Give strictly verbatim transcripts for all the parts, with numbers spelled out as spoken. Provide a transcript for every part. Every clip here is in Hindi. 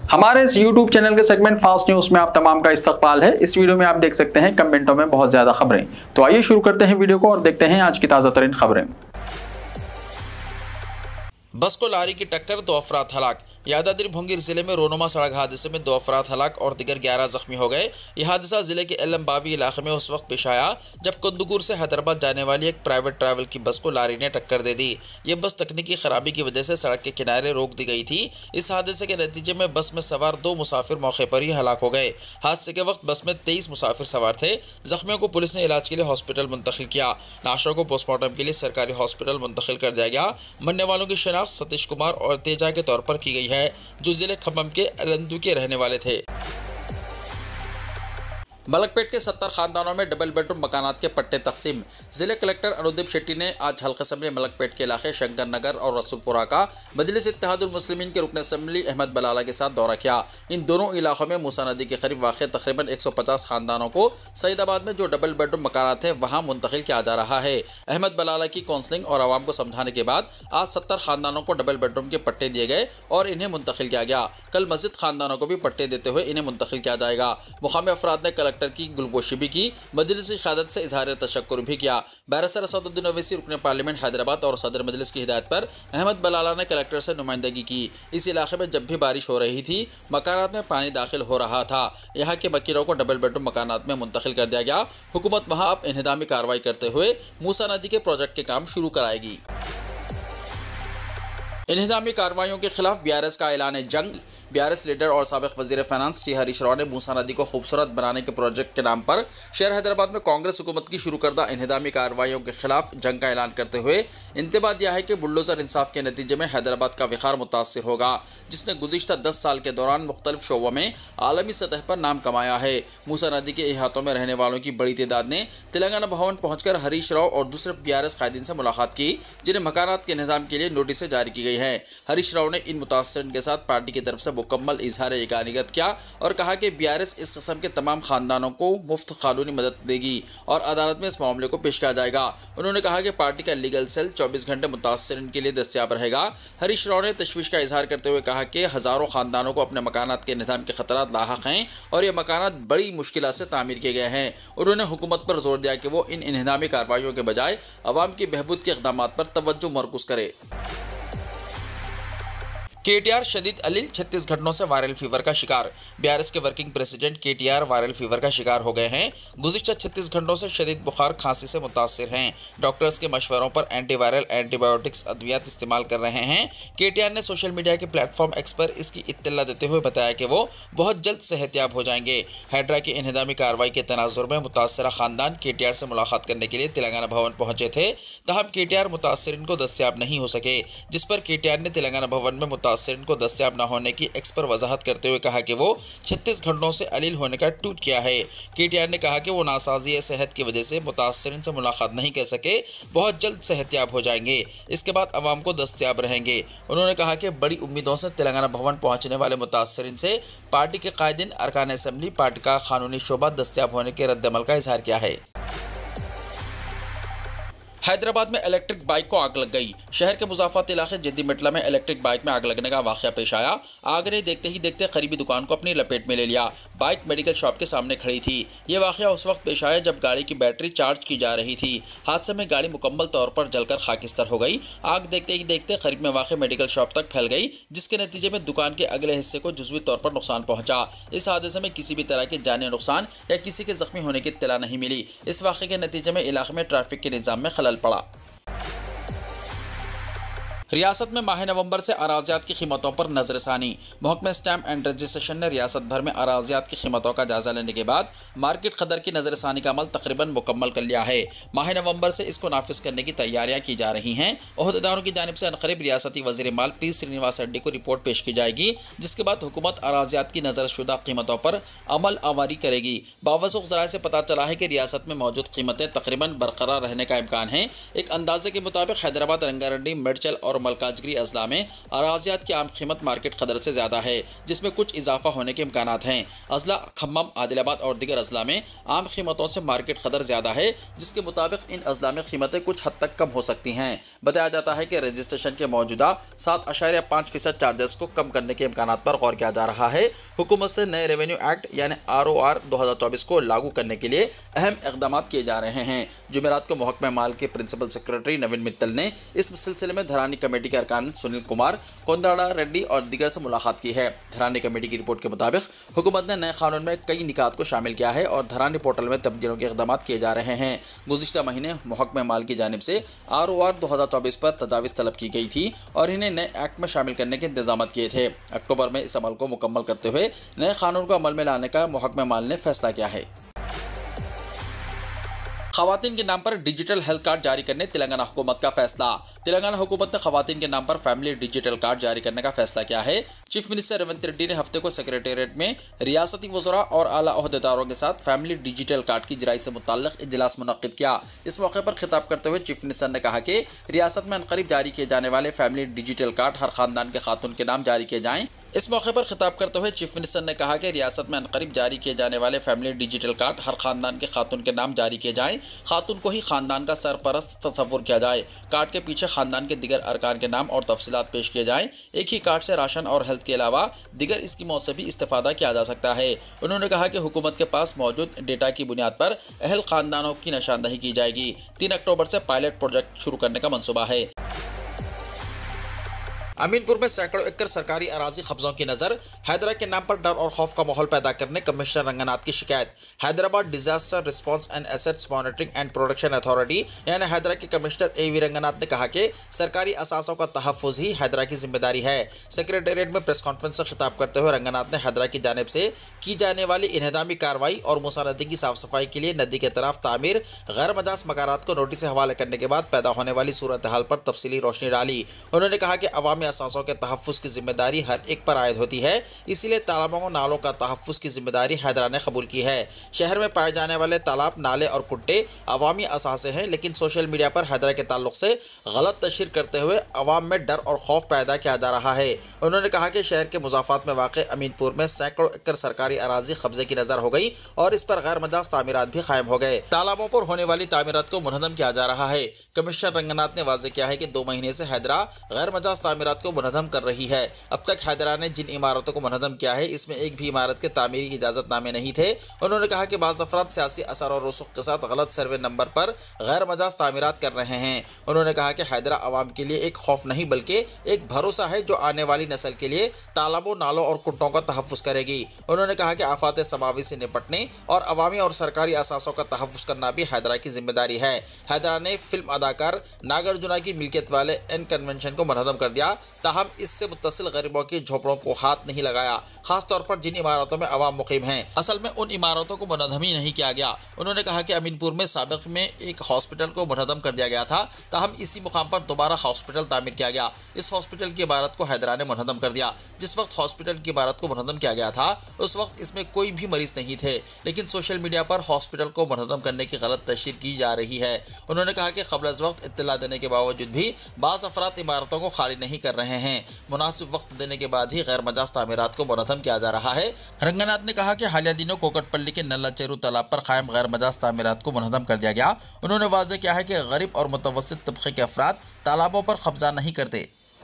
हमारे इस यूट्यूब चैनल के सेगमेंट फास्ट न्यूज में आप तमाम का इस्तकबाल है। इस वीडियो में आप देख सकते हैं कमेंटों में बहुत ज्यादा खबरें। तो आइए शुरू करते हैं वीडियो को और देखते हैं आज की ताजा तरीन खबरें। बस को लारी की टक्कर, दो अफराद हलाक। यादाद्री भोंगीर जिले में रोनुमा सड़क हादसे में दो अफराद हलाक और दिगर ग्यारह जख्मी हो गए। यह हादसा जिले के एलमबावी इलाके में उस वक्त पेश आया जब कुंदुगुर से हैदराबाद जाने वाली एक प्राइवेट ट्रैवल की बस को लारी ने टक्कर दे दी। ये बस तकनीकी खराबी की वजह से सड़क के किनारे रोक दी गई थी। इस हादसे के नतीजे में बस में सवार दो मुसाफिर मौके पर ही हलाक हो गए। हादसे के वक्त बस में तेईस मुसाफिर सवार थे। जख्मियों को पुलिस ने इलाज के लिए हॉस्पिटल मुंतकिल किया। लाशों को पोस्टमार्टम के लिए सरकारी हॉस्पिटल मुंतकिल कर दिया गया। मरने वालों की शनाख्त सतीश कुमार और तेजा के तौर पर की गई है, जो जिले खम्मम के अलंदू के रहने वाले थे। मलकपेट के सत्तर खानदानों में डबल बेडरूम मकानात के पट्टे तकसीम। जिले कलेक्टर अनुदीप शेट्टी ने आज हल्का असम्बली मलकपेट के इलाके शंकर नगर और रसूलपुरा का मजलिस इत्तेहादुल मुस्लिमीन के रुकन असम्बली अहमद बलाला के साथ दौरा किया। इन दोनों इलाकों में मूसा नदी के करीब वाक़ तकरीबन एक सौ पचास खानदानों को सईदाबाद में जो डबल बेडरूम मकानात हैं वहाँ मुंतकिल किया जा रहा है। अहमद बलाला की काउंसलिंग और आवाम को समझाने के बाद आज सत्तर खानदानों को डबल बेडरूम के पट्टे दिए गए और इन्हें मुंतकिल किया गया। कल मस्जिद खानदानों को भी पट्टे देते हुए इन्हें मुंतकिल किया जाएगा। मुकामी अफराद ने कलेक्टर की गुलगोशी भी की, मजलिस की क़यादत से इजहार तशक्कुर भी किया। बैरिस्टर असदुद्दीन ओवैसी रुकने पार्लियामेंट हैदराबाद और सदर मजलिस की हिदायत पर अहमद बलाला ने कलेक्टर से नुमाइंदगी की। इस इलाके में जब भी बारिश हो रही थी मकानात में पानी दाखिल हो रहा था। यहाँ के वकीलों को डबल बेडरूम मकानात में मुंतकिल कर दिया गया। हुकूमत वहाँ अब इंहदामी कार्रवाई करते हुए मूसा नदी के प्रोजेक्ट के काम शुरू कराएगी। इंहदामी कार्रवाइयों के खिलाफ बी आर एस का ऐलान जंग। बी आर एस लीडर और साबिक वजीर फाइनेंस टी हरीश राव ने मूसा नदी को खूबसूरत बनाने के प्रोजेक्ट के नाम पर शहर हैदराबाद में कांग्रेस हुकूमत की शुरू करदा इंहदामी कार्रवाइयों के खिलाफ जंग का ऐलान करते हुए इंतबा दिया है कि बुलडोजर इंसाफ के नतीजे में हैदराबाद का विखार मुतासर होगा, जिसने गुज़िश्ता दस साल के दौरान मुख्तलिफ शोबों में आलमी सतह पर नाम कमाया है। मूसा नदी के इहातों में रहने वालों की बड़ी तादाद ने तेलंगाना भवन पहुँचकर हरीश राव और दूसरे बी आर एस कायदीन से मुलाकात की, जिन्हें मकानात के इंतजाम के लिए नोटिस जारी की गई है। हरीश राव ने इन मुतासरीन के साथ पार्टी की तरफ से मुकम्मल इजहार यकानियत किया और कहा कि बी आर एस इस किस्म के तमाम खानदानों को मुफ्त कानूनी मदद देगी और अदालत में इस मामले को पेश किया जाएगा। उन्होंने कहा कि पार्टी का लीगल सेल चौबीस घंटे मुतासरीन के लिए दस्तियाब रहेगा। हरीश राव ने तशवीश का इजहार करते हुए कहा कि हज़ारों खानदानों को अपने मकानात के निज़ाम के खतरात लाहक हैं और ये मकानात बड़ी मुश्किल से तामीर किए गए हैं। उन्होंने हुकूमत पर जोर दिया कि वो इन इंहदामी कार्रवाइयों के बजाय अवाम की बहबूद के इक़दाम पर तवज्जो मरकूज़ करे। के टी आर शदीद अलील छत्तीस घंटों से वायरल फीवर का शिकार। बी आर एस के working president K T R viral fever का शिकार हो गए हैं। गुज़िश्ता छत्तीस घंटों से शदीद बुखार खांसी से मुतासिर हैं। डॉक्टर्स के मशवरों पर एंटीवायरल एंटीबायोटिक्स अद्वियात इस्तेमाल कर रहे हैं। के टी आर ने सोशल मीडिया के प्लेटफॉर्म एक्स पर इसकी इत्तला देते हुए बताया कि वो बहुत जल्द सेहतियाब हो जाएंगे। हैड्रा की इंहदामी कार्रवाई के तनाजुर में मुतासरा खानदान के टी आर से मुलाकात करने के लिए तेलंगाना भवन पहुंचे थे, तहम के टी आर मुतासरीन को दस्तियाब नहीं हो सके, जिस पर के टी आर ने तेलंगाना भवन में मुतासरीन को दस्तियाब न होने की एक्स पर वजाहत करते हुए कहा कि वो छत्तीस घंटों से अलील होने का ट्वीट किया है। के टी आर ने कहा कि वो नासाजी सेहत की वजह से मुतासरीन से मुलाकात नहीं कर सके, बहुत जल्द सेहतियाब हो जाएंगे, इसके बाद अवाम को दस्तियाब रहेंगे। उन्होंने कहा कि बड़ी उम्मीदों से तेलंगाना भवन पहुंचने वाले मुतासरीन से पार्टी के कायदीन अरकान असम्बली पार्टी का कानूनी शोबा दस्तियाब होने के रद्दमल का इजहार किया है। हैदराबाद में इलेक्ट्रिक बाइक को आग लग गई। शहर के मुजाफत इलाके जद्दी मेटला में इलेक्ट्रिक बाइक में आग लगने का वाकया पेश आया। आग ने देखते ही देखते करीबी दुकान को अपनी लपेट में ले लिया। बाइक मेडिकल शॉप के सामने खड़ी थी। ये वाकया उस वक्त पेश आया जब गाड़ी की बैटरी चार्ज की जा रही थी। हादसे में गाड़ी मुकम्मल तौर पर जलकर खाकिस्तर हो गई। आग देखते ही देखते करीब में वाक़ मेडिकल शॉप तक फैल गई, जिसके नतीजे में दुकान के अगले हिस्से को जुज़वी तौर पर नुकसान पहुंचा। इस हादसे में किसी भी तरह के जानी नुकसान या किसी के जख्मी होने की इत्तला नहीं मिली। इस वाक़े के नतीजे में इलाके में ट्रैफिक के निज़ाम में खलल पड़ा। रियासत में माह नवंबर से अराजियात की कीमतों पर नजरसानी। महकमा स्टैम्प एंड रजिस्ट्रेशन ने रियासत भर में अराजियात की कीमतों का जायजा लेने के बाद मार्केट कदर की नजरसानी का अमल तकरीबन मुकम्मल कर लिया है। माह नवंबर से इसको नाफिज करने की तैयारियां की जा रही हैं। ओहदेदारों की जानिब से अनकरीब रियासती वज़ीर माल पी श्रीनिवास रेड्डी को रिपोर्ट पेश की जाएगी, जिसके बाद हुकूमत अराजियात की नजरशुदा कीमतों पर अमल आवारी करेगी। बावसूख ज़राए से पता चला है कि रियासत में मौजूद कीमतें तकरीबन बरकरार रहने का इम्कान है। एक अंदाजे के मुताबिक हैदराबाद, रंगारेड्डी, मेडचल और और मलकाजगिरी अजला में अराजियात की आम कीमत मार्केट कदर से ज़्यादा है, जिसमें कुछ इजाफा होने के इम्कानात हैं। अजला खम्मम, आदिलाबाद और दीगर अजला में आम कीमतों से मार्केट कदर ज़्यादा है, जिसके मुताबिक इन अजला में कीमतें कुछ हद तक कम हो सकती हैं। बताया जाता है कि रजिस्ट्रेशन के मौजूदा सात अशारिया पाँच फीसद चार्जेस को कम करने के इम्कानात पर गौर किया जा रहा है। हुकूमत से नए रेवेन्यू एक्ट यानी आर ओ आर दो हज़ार चौबीस को लागू करने के लिए अहम इकदाम किए जा रहे हैं। जुमेरात को महकमा माल के प्रिंसिपल सेक्रेटरी नवीन मित्तल ने इस सिलसिले में धरानी कमेटी के अरकान सुनील कुमार, कोंदाड़ा रेड्डी और दीगर से मुलाकात की है। धरानी कमेटी की रिपोर्ट के मुताबिक हुकूमत ने नए कानून में कई निकात को शामिल किया है और धरानी पोर्टल में तब्दीलियों के इकदाम किए जा रहे हैं। गुज़िश्ता महीने महकमा माल की जानिब से आर ओ आर दो हज़ार चौबीस पर तजावीज़ तलब की गई थी और इन्हें नए एक्ट में शामिल करने के इंतजाम किए थे। अक्टूबर में इस अमल को मुकम्मल करते हुए नए कानून को अमल में लाने का महकमा माल ने फैसला किया है। खवातीन के नाम पर डिजिटल हेल्थ कार्ड जारी करने तेलंगाना हुकूमत का फैसला। तेलंगाना हुकूमत ने खवातीन के नाम पर फैमिली डिजिटल कार्ड जारी करने का फैसला किया है। चीफ मिनिस्टर रेवंत रेड्डी ने हफ्ते को सेक्रेटेरिएट में रियासती वज़रा और आला ओहदेदारों के साथ फैमिली डिजिटल कार्ड की जराई से मुताल्लिक़ इजलास मुनक़्क़िद किया। इस मौके पर खिताब करते हुए चीफ मिनिस्टर ने कहा कि रियासत में अनक़रीब जारी किए जाने वाले फैमिली डिजिटल कार्ड हर ख़ानदान के खातून के नाम जारी किए जाएँ। इस मौके पर खिताब करते हुए चीफ मिनिस्टर ने कहा कि रियासत में अनक़रीब जारी किए जाने वाले फैमिली डिजिटल कार्ड हर ख़ानदान के खातून के नाम जारी किए जाएँ। खातून को ही ख़ानदान का सरपरस्त तस्वुर किया जाए। कार्ड के पीछे ख़ानदान के दिगर अरकान के नाम और तफसीलात पेश किए जाएँ। एक ही कार्ड से राशन और हेल्थ के अलावा दिगर स्कीमों से भी इस्तेफादा किया जा सकता है। उन्होंने कहा कि हुकूमत के पास मौजूद डेटा की बुनियाद पर अहल ख़ानदानों की निशानदही की जाएगी। तीन अक्टूबर से पायलट प्रोजेक्ट शुरू करने का मनसूबा है। अमीनपुर में सैकड़ों एकड़ सरकारी अराजी कब्जों की नज़र। हैदरा के नाम पर डर और खौफ का माहौल पैदा करने कमिश्नर रंगनाथ की शिकायत। Hyderabad disaster response and assets monitoring and production authority यानी हैदरा के कमिश्नर ए वी रंगनाथ ने कहा कि सरकारी असासों का तहफ़्फ़ुज़ ही हैदरा की जिम्मेदारी है। सेक्रेटेरिएट में प्रेस कॉन्फ्रेंस से खिताब करते हुए रंगनाथ ने हैदरा की जानिब से की जाने वाली इन्हदामी कार्रवाई और मूसा नदी की साफ सफाई के लिए नदी के तरफ तामीर गैर मजाज मकानात को नोटिस से हवाले करने के बाद पैदा होने वाली सूरत हाल पर तफसीली रोशनी डाली। उन्होंने कहा कि अवामी असासों के तहफ़्फ़ुज़ की जिम्मेदारी हर एक पर आयद होती है, इसीलिए तालाबों और नालों का तहफ़्फ़ुज़ की जिम्मेदारी हैदरा ने कबूल की है। शहर में पाए जाने वाले तालाब, नाले और कुट्टे अवामी असासे हैं, लेकिन सोशल मीडिया पर हैदरा के ताल्लुक से गलत तशहीर करते हुए अवाम में डर और खौफ पैदा किया जा रहा है। उन्होंने कहा कि शहर के मुजाफात में वाक़ अमीनपुर में सैकड़ों एकड़ सरकारी अराजी कब्जे की नज़र हो गई और इस पर गैर मजाज तामीरात भी कायम हो गए। तालाबों पर होने वाली तामीरात को मुनहदम किया जा रहा है। कमिश्नर रंगनाथ ने वाज़ेह किया है कि दो महीने से हैदरा गैर मजाज तामीरात को मुनहदम कर रही है। अब तक हैदरा ने जिन इमारतों को मुनहदम किया है, इसमें एक भी इमारत के तामीरी इजाज़तनामे नहीं थे। उन्होंने कहा कि बाज़ अफराद सियासी असर और रसूख के साथ गलत सर्वे नंबर पर गैर मजाज तामीरात कर रहे हैं। उन्होंने कहा कि हैदरा आवाम के लिए एक खौफ नहीं बल्कि एक भरोसा है जो आने वाली नस्ल के लिए तालाबों, नालों और कुट्टों का तहफ़्फ़ुज़ करेगी। उन्होंने कहा कि आफात समावी से निपटने और अवामी और सरकारी असासों का तहफ़्फ़ुज़ करना भी हैदरा की जिम्मेदारी है। हैदरा ने फिल्म अदाकार नागार्जुना की मिल्कियत वाले एन कन्वेंशन को मुनहदम कर दिया, ताहम इससे मुत्तसिल गरीबों के झोपड़ों को हाथ नहीं लगाया, खासतौर पर जिन इमारतों में अवाम मुकीम हैं। असल में उन इमारतों को मुनहदम ही नहीं किया गया। उन्होंने कहा कि अमीनपुर में साबिक़ में एक हॉस्पिटल को मुनहदम कर दिया गया था, ताहम इसी मुकाम पर दोबारा हॉस्पिटल तामीर किया गया। इस हॉस्पिटल की इमारत को हैदरा ने मुनहदम कर दिया। जिस वक्त हॉस्पिटल की इमारत को मुनहदम किया गया था उस वक्त इसमें कोई भी मरीज नहीं थे, लेकिन सोशल मीडिया पर हॉस्पिटल को मुनहदम करने की गलत तशहीर की जा रही है। उन्होंने कहा कि क़ब्ल अज़ वक्त इत्तला देने के बावजूद भी बाज़ अफराद इमारतों को खाली नहीं कर रहे हैं। मुनासिब वक्त देने के बाद ही गैर मजाज तामीरात को मुनहदम किया जा रहा है। रंगनाथ ने कहा कि हालिया दिनों कोकटपल्ली के नल्ला चेरू तालाब पर कायम गैर मजाज तामीरात को मुनहदम कर दिया गया। उन्होंने वाज़ेह किया है कि गरीब और मुतवस्सित तबके के अफराद तालाबों पर कब्जा नहीं करते।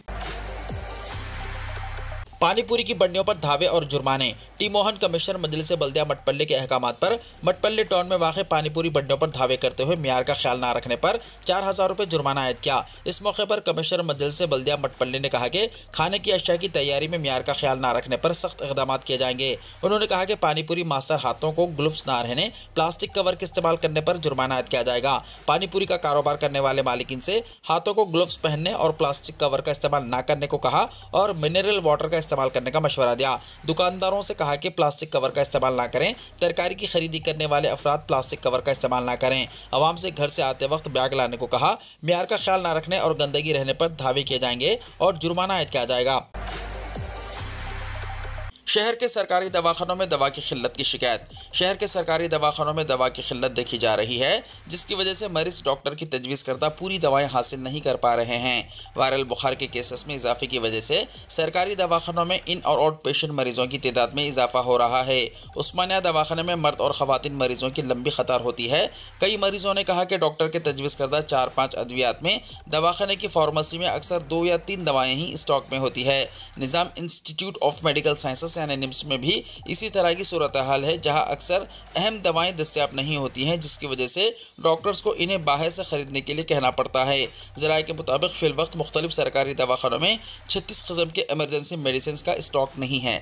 पानीपुरी की बंडियों पर धावे और जुर्माने। टी मोहन कमिश्नर मजलिस बल्दिया मटपल्ले के अहकामात पर मटपल्ले टाउन में वाक़ पानीपुरी बंडियों पर धावे करते हुए मियार का ख्याल न रखने पर चार हज़ार रुपये जुर्माना आयद किया। इस मौके पर कमिश्नर मजलिस बल्दिया मटपल्ले ने कहा कि खाने की अशिया की तैयारी में मियार का ख्याल न रखने पर सख्त इक़दाम किए जाएंगे। उन्होंने कहा कि पानीपुरी मास्टर हाथों को ग्लव्स न रहने, प्लास्टिक कवर के इस्तेमाल करने पर जुर्माना आयद किया जाएगा। पानीपुरी का कारोबार करने वाले मालिकिन से हाथों को ग्लव्स पहनने और प्लास्टिक कवर का इस्तेमाल न करने को कहा और मिनरल वाटर का इस्तेमाल करने का मशवरा दिया। दुकानदारों से कहा कि प्लास्टिक कवर का इस्तेमाल ना करें। तरकारी की खरीदी करने वाले अफराद प्लास्टिक कवर का इस्तेमाल ना करें। आवाम से घर से आते वक्त बैग लाने को कहा। मियार का ख्याल ना रखने और गंदगी रहने पर धावे किए जाएंगे और जुर्माना आयद किया जाएगा। शहर के सरकारी दवाखानों में दवा की किल्लत की शिकायत। शहर के सरकारी दवाखानों में दवा की किल्लत देखी जा रही है, जिसकी वजह से मरीज डॉक्टर की तजवीज़ करदा पूरी दवाएं हासिल नहीं कर पा रहे हैं। वायरल बुखार के केसेस में इजाफे की वजह से सरकारी दवाखानों में इन और आउट पेशेंट मरीजों की तादाद में इजाफा हो रहा है। उस्मानिया दवाखाने में मर्द और खवातीन मरीजों की लंबी कतार होती है। कई मरीजों ने कहा कि डॉक्टर के तजवीज़ करदा चार पाँच अद्वियात में दवाखाने की फार्मेसी में अक्सर दो या तीन दवाएं ही स्टॉक में होती है। Nizam institute of medical sciences यानी निम्स में भी इसी तरह की सूरत हाल है, जहां अक्सर अहम दवाएं दस्तयाब नहीं होती हैं, जिसकी वजह से डॉक्टर्स को इन्हें बाहर से खरीदने के लिए कहना पड़ता है। ज़राए के मुताबिक फिल वक्त मुख्तलिफ सरकारी दवाखानों में छत्तीस किस्म के इमरजेंसी मेडिसिन का स्टॉक नहीं है।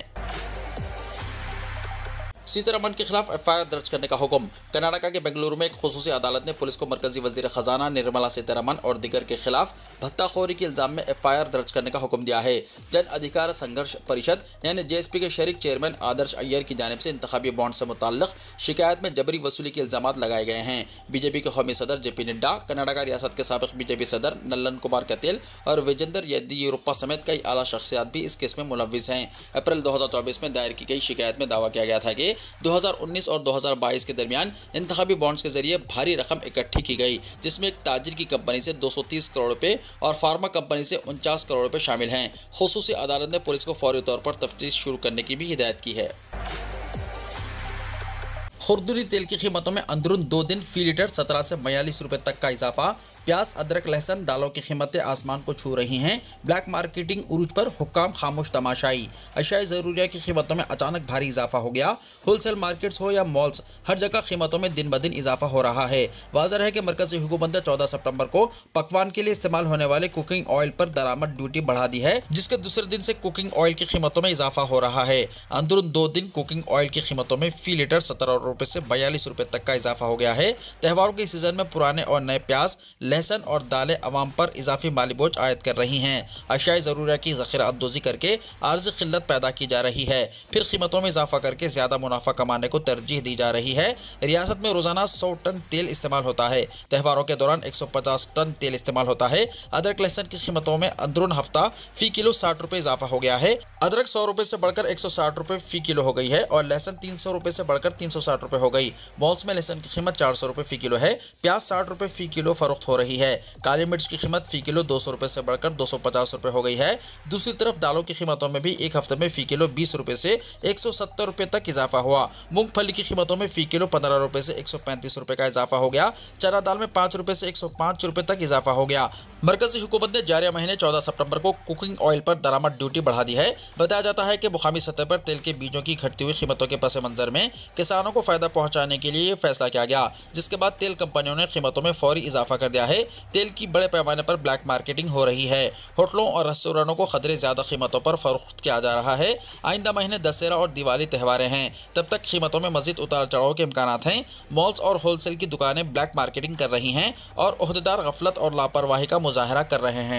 सीतारमण के खिलाफ एफ आई आर दर्ज करने का हुक्म। कर्नाटका के बेंगलुरु में एक खुसूसी अदालत ने पुलिस को मरकजी वजीर खजाना निर्मला सीतारमण और दिगर के खिलाफ भत्ताखोरी के इल्जाम में एफ आई आर दर्ज करने का हुक्म दिया है। जन अधिकार संघर्ष परिषद यानी जे एस पी के शरीक चेयरमैन आदर्श अय्यर की जानिब से इंतखाबी बॉन्ड से मुताल्लिक शिकायत में जबरी वसूली के इल्जाम लगाए गए हैं। बीजेपी के कौमी सदर जे पी नड्डा, कर्नाटका रियासत के साबिक बीजेपी सदर नल्लन कुमार कटेल और विजेंदर येदियुरप्पा समेत कई आला शख्सियात भी इस केस में मुलव्विस हैं। अप्रैल दो हज़ार चौबीस में दायर की गई शिकायत में दावा किया गया था कि दो हज़ार उन्नीस और दो हज़ार बाईस के दरमियान इंतखाबी बॉन्ड्स के जरिए भारी रकम इकट्ठी की गई, जिसमें एक ताजिर की कंपनी से दो सौ तीस करोड़ रुपए और फार्मा कंपनी से उनचास करोड़ रुपए शामिल हैं। खुसूसी अदालत ने पुलिस को फौरी तौर पर तफ्तीश शुरू करने की भी हिदायत की है। खुरदुरी तेल की कीमतों में अंदरून दो दिन फी लीटर सत्रह से बयालीस रुपए तक का इजाफा। प्याज, अदरक, लहसुन, दालों की कीमतें आसमान को छू रही हैं। ब्लैक मार्केटिंग उरूज पर हुक्काम खामोश तमाशाई। अशियाए ज़रूरिया की कीमतों में अचानक भारी इजाफा हो गया। होलसेल मार्केट्स हो या मॉल्स, हर जगह कीमतों में दिन ब दिन इजाफा हो रहा है। वाज़ेह है कि मरकज़ी हुकूमत ने चौदह सितंबर को पकवान के लिए इस्तेमाल होने वाले कुकिंग ऑयल पर दरामद ड्यूटी बढ़ा दी है, जिसके दूसरे दिन से कुकिंग ऑयल की कीमतों में इजाफा हो रहा है। अंदरून दो दिन कुकिंग ऑयल की कीमतों में फी लीटर सत्रह रुपए से बयालीस रुपए तक का इजाफा हो गया है। त्योहारों के सीजन में पुराने और नए प्याज, लहसुन और दालें अवाम पर इजाफी माली बोझ आयद कर रही हैं। अशियाए ज़रूरिया की ज़ख़ीरा अदोज़ी करके आर्ज़ी किल्लत पैदा की जा रही है, फिर कीमतों में इजाफा करके ज़्यादा मुनाफा कमाने को तरजीह दी जा रही है। रियासत में रोज़ाना सौ टन तेल इस्तेमाल होता है। त्योहारों के दौरान एक सौ पचास टन तेल इस्तेमाल होता है। अदरक लहसुन की कीमतों में अंदरून हफ्ता फी किलो साठ रुपये इजाफा हो गया है। अदरक सौ रुपये से बढ़कर एक सौ साठ रुपये फी किलो हो गई है और लहसुन तीन सौ रुपये से बढ़कर तीन सौ साठ रुपये हो गई। मॉल्स में लहसुन की कीमत चार सौ रुपये फी किलो है। प्याज साठ रुपये फी किलो फरोख्त हो रही है। काली मिर्च की कीमत फी किलो दो सौ रुपये से बढ़कर दो सौ पचास रुपये हो गई है। दूसरी तरफ दालों की कीमतों में भी एक हफ्ते में फी किलो बीस रुपये से एक सौ सत्तर रुपये तक इजाफा हुआ। मूंगफली की कीमतों में फी किलो पंद्रह रुपये से एक सौ पैंतीस रुपये का इजाफा हो गया। चना दाल में पाँच रुपये से एक सौ पाँच रुपये तक इजाफा हो गया। मरकजी हुकूमत ने जारी महीने चौदह सितंबर को कुकिंग ऑयल पर दरामद ड्यूटी बढ़ा दी है। बताया जाता है कि मुकामी सतह पर तेल के बीजों की घटती हुई कीमतों के पस मंजर में किसानों को फायदा पहुंचाने के लिए फैसला किया गया, जिसके बाद तेल कंपनियों ने कीमतों में फौरी इजाफा कर दिया है। तेल की बड़े पैमाने पर ब्लैक मार्केटिंग हो रही है। होटलों और रेस्टोरेंटों को खदरे ज्यादा कीमतों पर फरोख्त किया जा रहा है। आइंदा महीने दशहरा और दिवाली त्योहारें हैं, तब तक कीमतों में मजीद उतार चढ़ाव के इम्कान हैं। मॉल्स और होलसेल की दुकानें ब्लैक मार्केटिंग कर रही हैं और ओहदेदार गफलत और लापरवाही का मुजाहरा कर रहे हैं।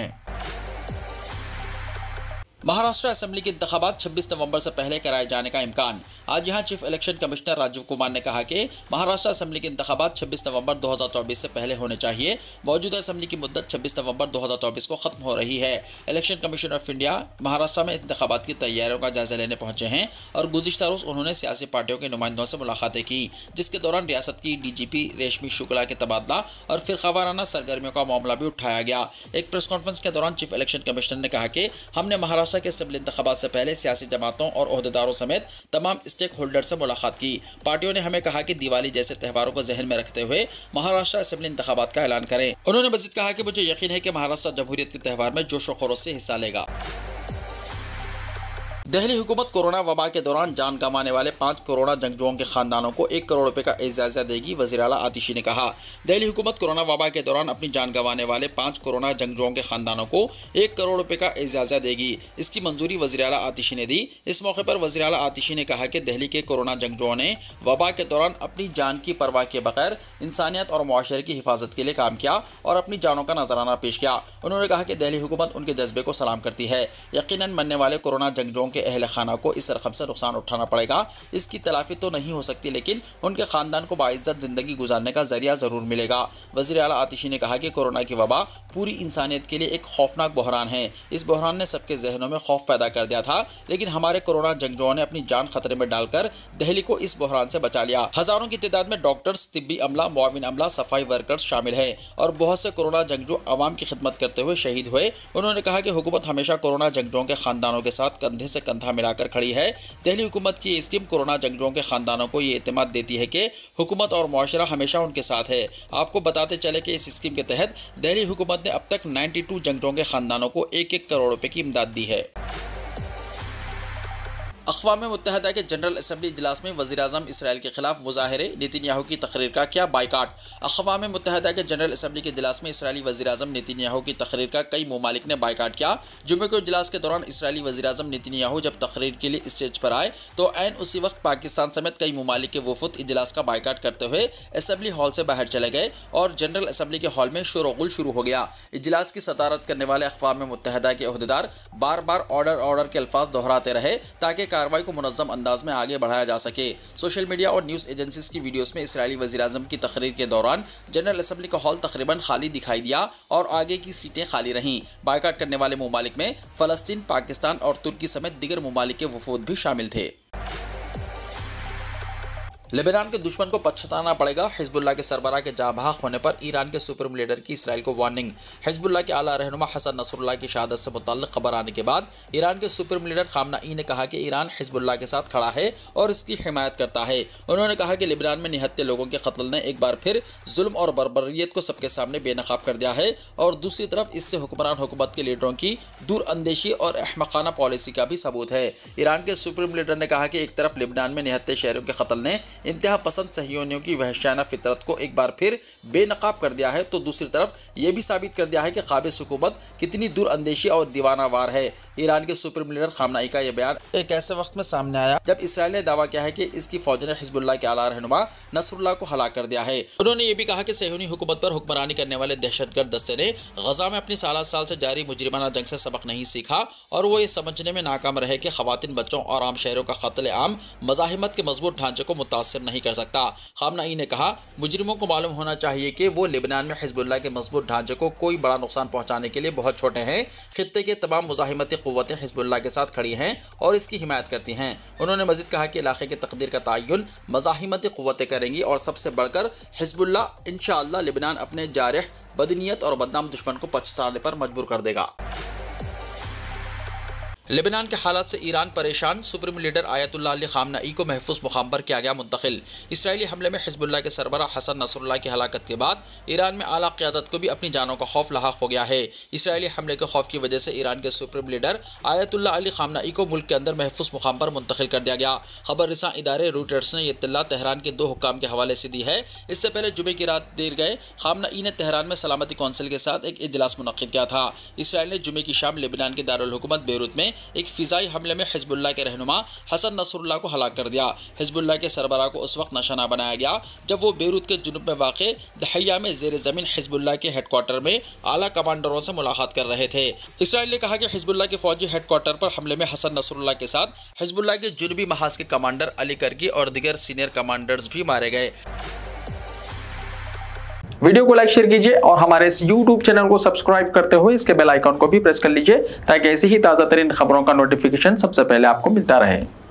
महाराष्ट्र असेंबली के इंतखाबात छब्बीस नवंबर से पहले कराए जाने का इम्कान। आज यहां chief election commissioner Rajiv Kumar ने कहा कि महाराष्ट्र असेंबली के इंतखाबात छब्बीस नवंबर दो हज़ार चौबीस से पहले होने चाहिए। मौजूदा असेंबली की मुद्दत छब्बीस नवंबर दो हज़ार चौबीस को खत्म हो रही है। Election commission of India Maharashtra में इंतखाबात की तैयारियों का जायजा लेने पहुंचे हैं और गुज़िश्ता रोज़ उन्होंने सियासी पार्टियों के नुमाइंदों से मुलाकातें की, जिसके दौरान रियासत की डी जी पी रेशमी शुक्ला के तबादला और फिरकावाराना सरगर्मियों का मामला भी उठाया गया। एक प्रेस कॉन्फ्रेंस के दौरान चीफ इलेक्शन कमिश्नर ने कहा कि हमने महाराष्ट्र के असेंबली इंतखाबात से पहले सियासी जमातों और ओहदेदारों समेत तमाम स्टेक होल्डर से मुलाकात की। पार्टियों ने हमें कहा कि दिवाली जैसे त्योहारों को जहन में रखते हुए महाराष्ट्र असेंबली इंतखाबात का ऐलान करें। उन्होंने मजीद कहा कि मुझे यकीन है कि महाराष्ट्र जमहूरियत के त्यौहार में जोश व खरोश से हिस्सा लेगा। दिल्ली हुकूमत कोरोना वबा के दौरान जान गंवाने वाले पाँच कोरोना जंगजुओं के खानदानों को एक करोड़ रुपए का एजाज़ा देगी, वज़ीर आला आतिशी ने कहा। दिल्ली हुकूमत कोरोना वबा के दौरान अपनी जान गंवाने वाले पाँच कोरोना जंगजुओं के खानदानों को एक करोड़ रुपए का एजाज़ा देगी। इसकी मंजूरी वज़ीर आला आतिशी ने दी। इस मौके पर वज़ीर आला आतिशी ने कहा कि दिल्ली के कोरोना जंगजुओं ने वबा के दौरान अपनी जान की परवाह के बगैर इंसानियत और मुआशरे की हिफाजत के लिए काम किया और अपनी जानों का नजराना पेश किया। उन्होंने कहा कि दिल्ली हुकूमत उनके जज्बे को सलाम करती है। यकीनन मरने वाले कोरोना जंगजुओं के अहल खाना को इस रकम से नुकसान उठाना पड़ेगा। इसकी तलाफी तो नहीं हो सकती, लेकिन उनके खानदान को बाइज्जत जिंदगी गुजारने का जरिया जरूर मिलेगा। वज़ीर आला आतिशी ने कहा कि कोरोना की वबा पूरी इंसानियत के लिए एक खौफनाक बहरान है। इस बहरान ने सबके जहनों में खौफ पैदा कर दिया था, लेकिन हमारे कोरोना जंगजुओं ने अपनी जान खतरे में डालकर दिल्ली को इस बहरान से बचा लिया। हजारों की तादाद में डॉक्टर्स, तिब्बी अमला, मुआविन अमला, सफाई वर्कर्स शामिल हैं और बहुत से कोरोना जंगजू आवाम की खिदमत करते हुए शहीद हुए। उन्होंने कहा कि हुकूमत हमेशा कोरोना जंगजुओं के खानदानों के साथ कंधे से कंधा मिलाकर खड़ी है। दिल्ली हुकूमत की स्कीम कोरोना जंगजुओं के खानदानों को ये एतमाद देती है कि हुकूमत और मुआशरा हमेशा उनके साथ है। आपको बताते चले कि इस स्कीम के तहत दिल्ली हुकूमत ने अब तक बानवे जंगजुओं के खानदानों को एक एक करोड़ रुपए की इमदाद दी है। अक़वाम मुत्तहिदा के जनरल असम्बली इजलास में वज़ीर-ए-आज़म इसराइल के खिलाफ मुज़ाहरे, नेतन्याहू की तकरीर का क्या बाइकाट। अक़वाम मुत्तहिदा के जनरल असम्बली के इजलास में इसराइली वज़ीर-ए-आज़म नेतन्याहू की तकरीर का कई ममालिक ने बाइकाट किया। जुम्मे को इजलास के दौरान इसराइली वज़ीर-ए-आज़म नेतन्याहू जब तकरीर के लिए स्टेज पर आए तो ऐन उसी वक्त पाकिस्तान समेत कई ममालिक के वफूद इजलास का बाइकाट करते हुए असम्बली हॉल से बाहर चले गए और जनरल असम्बली के हॉल में शोरगुल शुरू हो गया। इजलास की सदारत करने वाले अक़वाम मुत्तहिदा के अहदेदार बार बार ऑर्डर ऑर्डर के अल्फाज दोहराते रहे ताकि कार्रवाई को मुनज़्ज़म अंदाज में आगे बढ़ाया जा सके। सोशल मीडिया और न्यूज़ एजेंसीज की वीडियोस में इसराइली वज़ीर-ए-आज़म की तकरीर के दौरान जनरल असम्बली का हॉल तकरीबन खाली दिखाई दिया और आगे की सीटें खाली रहीं। बाइकाट करने वाले ममालिक में फ़लस्तीन, पाकिस्तान और तुर्की समेत दीगर ममालिक के वफूद भी शामिल थे। लेबनान के दुश्मन को पछताना पड़ेगा। हिजबुल्लाह के सरबराह के जाँबाहक होने पर ईरान के सुप्रीम लीडर की इसराइल को वार्निंग। हिजबुल्लाह के आला रहनुमा हसन नसरुल्लाह की शहादत से मुताल्लिक़ खबर आने के बाद ईरान के सुप्रीम लीडर खामनाई ने कहा कि ईरान हिजबुल्लाह के साथ खड़ा है और इसकी हिमायत करता है। उन्होंने कहा कि लेबनान में निहत्ते लोगों के कत्ल ने एक बार फिर जुल्म और बर्बरियत को सबके सामने बेनकाब कर दिया है और दूसरी तरफ इससे हुक्मरान हुकूमत के लीडरों की दूरअंदेशी और अहमकाना पॉलिसी का भी सबूत है। ईरान के सुप्रीम लीडर ने कहा कि एक तरफ लेबनान में निहत्ते शहरों के कत्ल ने इंतहा पसंद सहियोनियों की वहशाना फितरत को एक बार फिर बेनकाब कर दिया है, तो दूसरी तरफ यह भी साबित कर दिया है कि काबिज हुकूमत कितनी दूरअंदेशी और दीवानावार है। ईरान के सुप्रीम लीडर खामनाई का यह बयान एक ऐसे वक्त में सामने आया जब इसराइल ने दावा किया है कि इसकी फौज ने हिजबुल्लाह के आला रहनुमा नसरुल्लाह को हलाक कर दिया है। उन्होंने ये भी कहा कि सहियोनी हुकूमत पर हुक्मरानी करने वाले दहशतगर्द दस्ते ने गजा में अपनी साल साल से जारी मुजरिमाना जंग से सबक नहीं सीखा और वो ये समझने में नाकाम रहे कि खवातीन, बच्चों और आम शहरों का कत्ल आम मज़ाहिमत के मजबूत ढांचे को मुतासर नहीं कर सकता। खामनाई ने कहा, मुजरिमों को मालूम होना चाहिए कि वो लेबनान में हिजबुल्लाह के मजबूत ढांचे को कोई बड़ा नुकसान पहुंचाने के लिए बहुत छोटे हैं। खित्ते के तमाम मुज़ाहिमती क़ुव्वतें हिजबुल्लाह के साथ खड़ी हैं और इसकी हिमायत करती हैं। उन्होंने मज़ीद कहा कि इलाके की तकदीर का तयन मज़ाहिमती क़ुव्वतें करेंगी और सबसे बढ़कर हिजबुल्लाह इंशाअल्लाह लेबनान अपने जारिह, बदनीयत और बदनाम दुश्मन को पछताने पर मजबूर कर देगा। लेबनान के हालात से ईरान परेशान। Supreme leader Ayatollah Ali Khamenei को महफूज मुकाम पर किया गया मुंतकिल। इसराइली हमले में हिजबुल्लाह के सरबराह हसन नसरुल्लाह की हलाकत के बाद ईरान में आला क़यादत को भी अपनी जानों का खौफ लाहक हो गया है। इसराइली हमले के खौफ की वजह से ईरान के supreme leader Ayatollah Ali Khamenei को मुल्क के अंदर महफूज मुकाम पर मुंतकिल कर दिया गया। खबर रिसां इदारे रॉयटर्स ने यह इत्तला तेहरान के दो हुक्काम के हवाले से दी है। इससे पहले जुमे की रात देर गए खामनाई ने तेहरान में सलामती कौंसिल के साथ एक इजलास मुनक्किद किया था। इसराइल ने जुमे की शाम लेबनान के दारुल हुकूमत बेरूत में एक फिजाई हमले में हिजबुल्लाह के रहनुमा हसन नसरुल्लाह को हलाक कर दिया। हिजबुल्लाह के सरबराह को उस वक्त निशाना बनाया गया जब वो बेरूत के जुनूब में वाक़े दहिया में ज़ेर ज़मीन हिजबुल्लाह के हेडक्वार्टर में आला कमांडरों से मुलाकात कर रहे थे। इसराइल ने कहा कि हिजबुल्लाह के फौजी हेडक्वार्टर पर हमले में हसन नसरुल्लाह के साथ हिजबुल्लाह के जुनूबी महाज के कमांडर अली करगी और दीगर सीनियर कमांडर्स भी मारे गए। वीडियो को लाइक शेयर कीजिए और हमारे इस यूट्यूब चैनल को सब्सक्राइब करते हुए इसके बेल आइकॉन को भी प्रेस कर लीजिए ताकि ऐसी ही ताज़ा तरीन खबरों का नोटिफिकेशन सबसे पहले आपको मिलता रहे।